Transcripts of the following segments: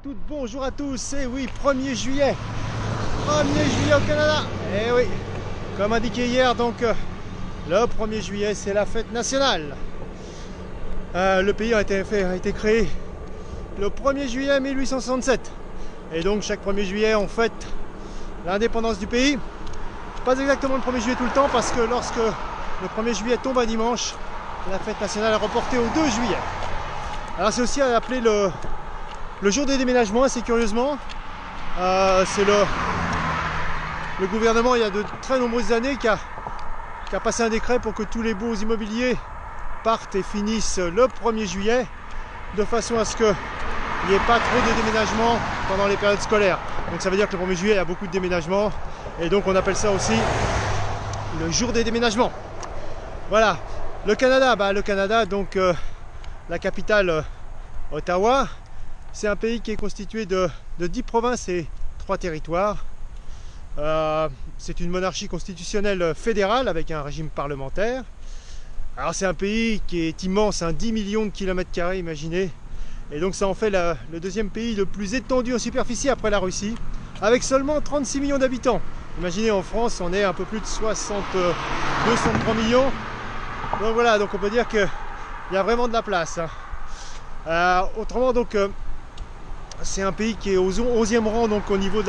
toutes, bonjour à tous. Et oui, 1er juillet. 1er juillet au Canada. Et oui, comme indiqué hier, donc le 1er juillet, c'est la fête nationale. Le pays a été créé le 1er juillet 1867. Et donc chaque 1er juillet, on fête l'indépendance du pays. Pas exactement le 1er juillet tout le temps, parce que lorsque le 1er juillet tombe un dimanche, la fête nationale est reportée au 2 juillet. Alors c'est aussi appelé le jour des déménagements, assez curieusement. C'est le gouvernement, il y a de très nombreuses années, qui a passé un décret pour que tous les baux immobiliers partent et finissent le 1er juillet, de façon à ce qu'il n'y ait pas trop de déménagements pendant les périodes scolaires. Donc ça veut dire que le 1er juillet, il y a beaucoup de déménagements, et donc on appelle ça aussi le jour des déménagements. Voilà. Le Canada, donc la capitale Ottawa, c'est un pays qui est constitué de 10 provinces et 3 territoires. C'est une monarchie constitutionnelle fédérale avec un régime parlementaire. Alors c'est un pays qui est immense, 10 millions de kilomètres carrés, imaginez. Et donc ça en fait le deuxième pays le plus étendu en superficie après la Russie, avec seulement 36 millions d'habitants. Imaginez, en France, on est un peu plus de 63 millions. Donc voilà, donc on peut dire qu'il y a vraiment de la place. Autrement, donc c'est un pays qui est au 11e rang, donc au niveau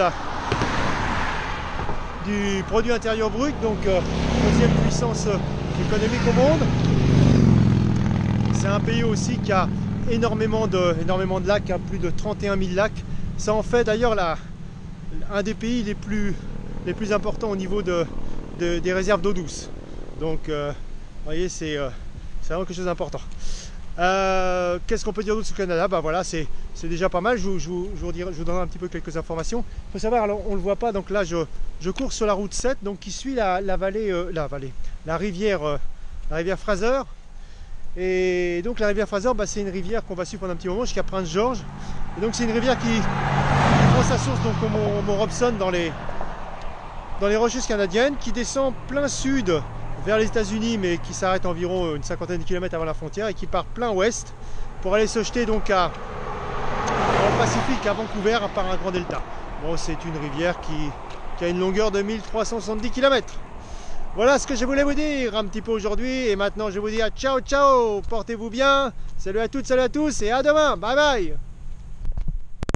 du produit intérieur brut, donc 11e puissance économique au monde. C'est un pays aussi qui a énormément de lacs, plus de 31 000 lacs. Ça en fait d'ailleurs un des pays les plus importants au niveau des réserves d'eau douce. Donc vous voyez, c'est vraiment quelque chose d'important. Qu'est-ce qu'on peut dire d'autre sur le Canada? Voilà, c'est déjà pas mal. Je vous donnerai un petit peu quelques informations. Il faut savoir, alors on ne le voit pas, donc là je cours sur la route 7, donc qui suit la rivière Fraser. Et donc la rivière Fraser, c'est une rivière qu'on va suivre pendant un petit moment jusqu'à Prince George. Et donc c'est une rivière qui prend sa source donc au mont Robson dans les Rocheuses canadiennes, qui descend plein sud vers les États-Unis, mais qui s'arrête environ une cinquantaine de kilomètres avant la frontière, et qui part plein ouest pour aller se jeter donc au Pacifique, à Vancouver, par un grand delta. Bon, c'est une rivière qui a une longueur de 1370 km. Voilà ce que je voulais vous dire un petit peu aujourd'hui, et maintenant je vous dis à ciao ciao, portez-vous bien, salut à toutes, salut à tous, et à demain, bye bye.